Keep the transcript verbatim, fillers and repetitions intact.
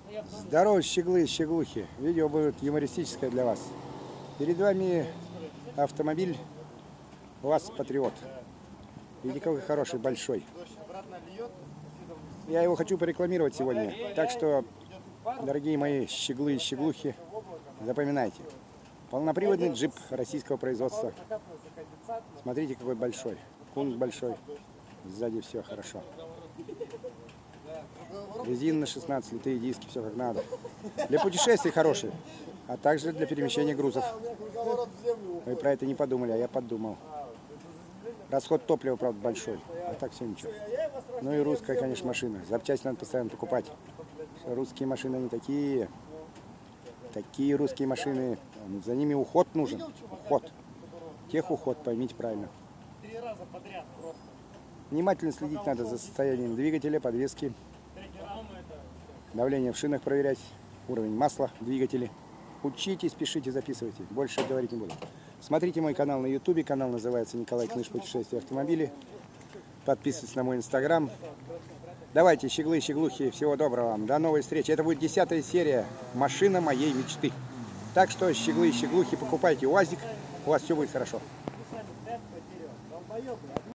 Здорово, щеглы, щеглухи. Видео будет юмористическое для вас. Перед вами автомобиль УАЗ Патриот. Видите, какой хороший, большой. Я его хочу порекламировать сегодня. Так что, дорогие мои щеглы и щеглухи, запоминайте. Полноприводный джип российского производства. Смотрите, какой большой. Кунг большой. Сзади все хорошо. Резина на шестнадцать, литые диски, все как надо. Для путешествий хороший, а также для перемещения грузов. Вы про это не подумали, а я подумал. Расход топлива, правда, большой, а так все ничего. Ну и русская, конечно, машина. Запчасти надо постоянно покупать. Русские машины, они такие. Такие русские машины. За ними уход нужен. Уход. Техуход, поймите правильно. Внимательно следить надо за состоянием двигателя, подвески. Давление в шинах проверять, уровень масла в двигателе. Учитесь, пишите, записывайте. Больше говорить не буду. Смотрите мой канал на ютубе. Канал называется Николай Кныш Путешествия автомобили. Подписывайтесь на мой инстаграм. Давайте, щеглы, щеглухи, всего доброго вам. До новой встречи. Это будет десятая серия «Машина моей мечты». Так что, щеглы, щеглухи, покупайте УАЗик. У вас все будет хорошо.